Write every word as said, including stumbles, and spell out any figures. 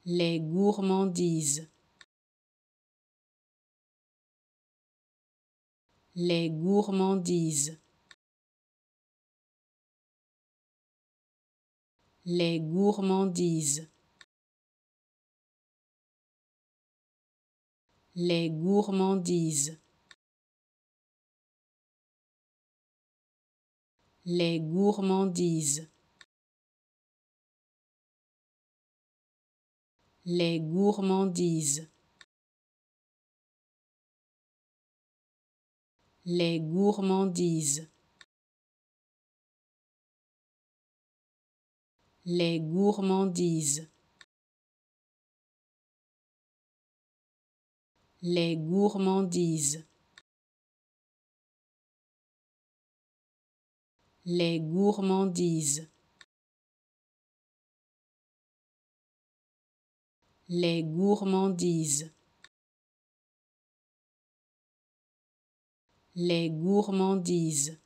les gourmandises, les gourmandises, les gourmandises, les gourmandises, les gourmandises, les gourmandises, les gourmandises, les gourmandises, les gourmandises, les gourmandises, les gourmandises, les gourmandises,